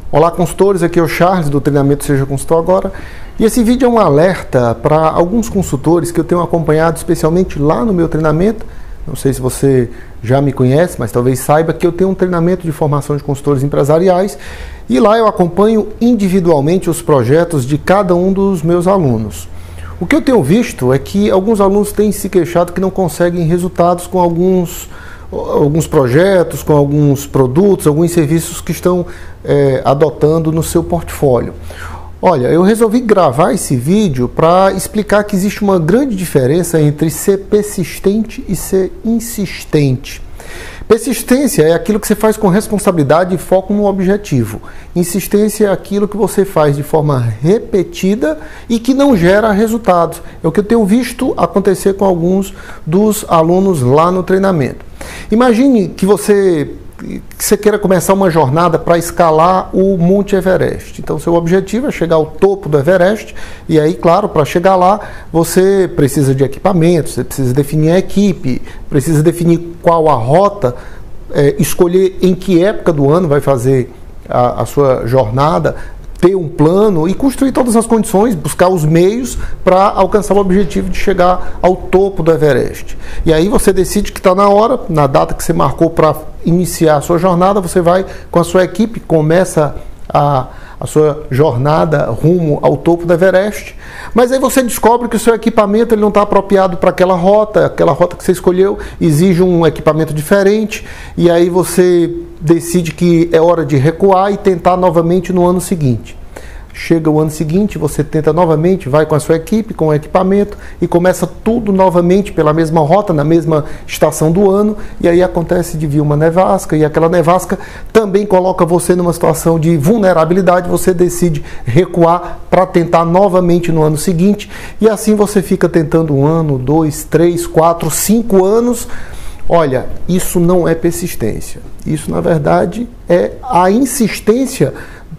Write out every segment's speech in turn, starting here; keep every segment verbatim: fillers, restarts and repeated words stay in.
Olá consultores, aqui é o Charles do treinamento Seja Consultor Agora, e esse vídeo é um alerta para alguns consultores que eu tenho acompanhado especialmente lá no meu treinamento. Não sei se você já me conhece, mas talvez saiba que eu tenho um treinamento de formação de consultores empresariais e lá eu acompanho individualmente os projetos de cada um dos meus alunos. O que eu tenho visto é que alguns alunos têm se queixado que não conseguem resultados com alguns alguns projetos, com alguns produtos, alguns serviços que estão é, adotando no seu portfólio. Olha, eu resolvi gravar esse vídeo para explicar que existe uma grande diferença entre ser persistente e ser insistente. Persistência é aquilo que você faz com responsabilidade e foco no objetivo. Insistência é aquilo que você faz de forma repetida e que não gera resultados. É o que eu tenho visto acontecer com alguns dos alunos lá no treinamento. Imagine que você, que você queira começar uma jornada para escalar o Monte Everest. Então, seu objetivo é chegar ao topo do Everest e aí, claro, para chegar lá, você precisa de equipamentos, você precisa definir a equipe, precisa definir qual a rota, é, escolher em que época do ano vai fazer a, a sua jornada, ter um plano e construir todas as condições, buscar os meios para alcançar o objetivo de chegar ao topo do Everest. E aí você decide que está na hora, na data que você marcou para iniciar a sua jornada, você vai com a sua equipe, começa a, a sua jornada rumo ao topo do Everest, mas aí você descobre que o seu equipamento ele não está apropriado para aquela rota, aquela rota que você escolheu exige um equipamento diferente, e aí você decide que é hora de recuar e tentar novamente no ano seguinte. Chega o ano seguinte, você tenta novamente, vai com a sua equipe, com o equipamento e começa tudo novamente pela mesma rota, na mesma estação do ano, e aí acontece de vir uma nevasca, e aquela nevasca também coloca você numa situação de vulnerabilidade, você decide recuar para tentar novamente no ano seguinte, e assim você fica tentando um ano, dois, três, quatro, cinco anos. Olha, isso não é persistência, isso na verdade é a insistência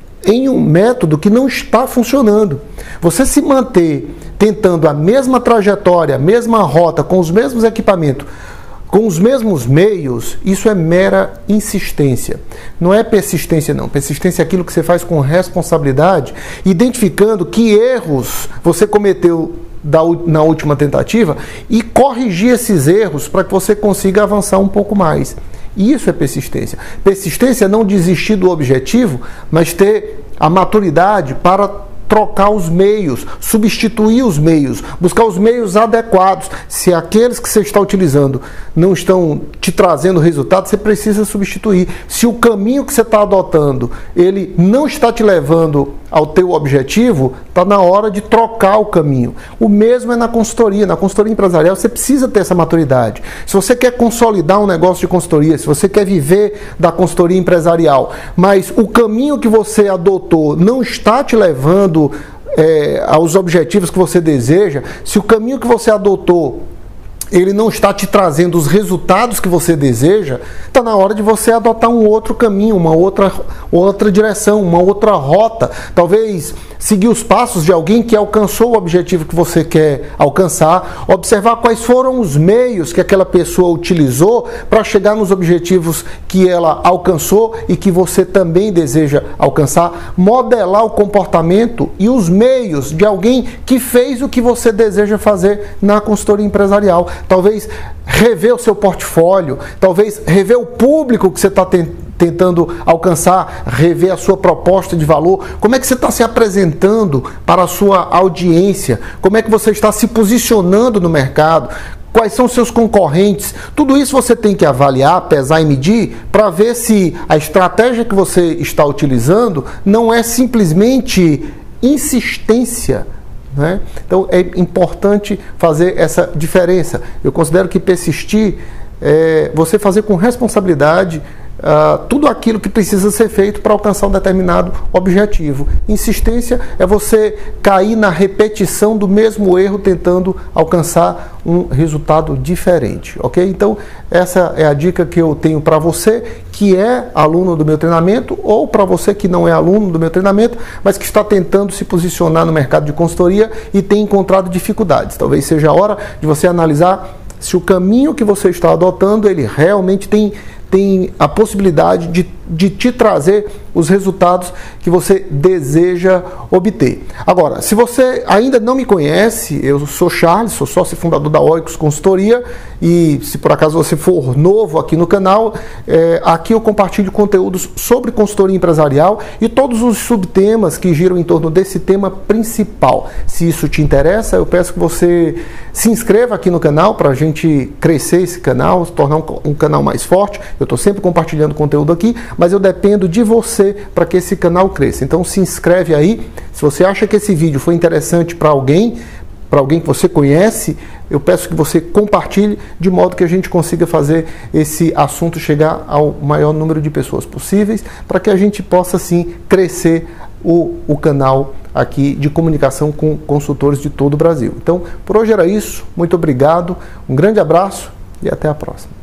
em um método que não está funcionando. Você se manter tentando a mesma trajetória, a mesma rota, com os mesmos equipamentos, com os mesmos meios, isso é mera insistência. Não é persistência não. Persistência é aquilo que você faz com responsabilidade, identificando que erros você cometeu da, na última tentativa e corrigir esses erros para que você consiga avançar um pouco mais. Isso é persistência. Persistência é não desistir do objetivo, mas ter a maturidade para trocar os meios, substituir os meios, buscar os meios adequados. Se aqueles que você está utilizando não estão te trazendo resultado, você precisa substituir. Se o caminho que você está adotando, ele não está te levando ao teu objetivo, está na hora de trocar o caminho. O mesmo é na consultoria. Na consultoria empresarial, você precisa ter essa maturidade. Se você quer consolidar um negócio de consultoria, se você quer viver da consultoria empresarial, mas o caminho que você adotou não está te levando É, aos objetivos que você deseja, se o caminho que você adotou ele não está te trazendo os resultados que você deseja, está na hora de você adotar um outro caminho, uma outra, outra direção, uma outra rota. Talvez seguir os passos de alguém que alcançou o objetivo que você quer alcançar, observar quais foram os meios que aquela pessoa utilizou para chegar nos objetivos que ela alcançou e que você também deseja alcançar, modelar o comportamento e os meios de alguém que fez o que você deseja fazer na consultoria empresarial. Talvez rever o seu portfólio, talvez rever o público que você está tentando alcançar, rever a sua proposta de valor, como é que você está se apresentando para a sua audiência, como é que você está se posicionando no mercado, quais são seus concorrentes. Tudo isso você tem que avaliar, pesar e medir para ver se a estratégia que você está utilizando não é simplesmente insistência. Né? Então é importante fazer essa diferença. Eu considero que persistir é você fazer com responsabilidade uh, tudo aquilo que precisa ser feito para alcançar um determinado objetivo. Insistência é você cair na repetição do mesmo erro tentando alcançar um resultado diferente, ok? Então essa é a dica que eu tenho para você que é aluno do meu treinamento ou para você que não é aluno do meu treinamento, mas que está tentando se posicionar no mercado de consultoria e tem encontrado dificuldades. Talvez seja a hora de você analisar se o caminho que você está adotando, ele realmente tem, tem a possibilidade de de te trazer os resultados que você deseja obter. Agora, se você ainda não me conhece, eu sou Charles, sou sócio e fundador da Oikos Consultoria, e se por acaso você for novo aqui no canal, é, aqui eu compartilho conteúdos sobre consultoria empresarial e todos os subtemas que giram em torno desse tema principal. Se isso te interessa, eu peço que você se inscreva aqui no canal para a gente crescer esse canal, tornar um, um canal mais forte. Eu estou sempre compartilhando conteúdo aqui, mas eu dependo de você para que esse canal cresça. Então se inscreve aí. Se você acha que esse vídeo foi interessante para alguém, para alguém que você conhece, eu peço que você compartilhe de modo que a gente consiga fazer esse assunto chegar ao maior número de pessoas possíveis, para que a gente possa sim crescer o, o canal aqui de comunicação com consultores de todo o Brasil. Então, por hoje era isso. Muito obrigado, um grande abraço e até a próxima.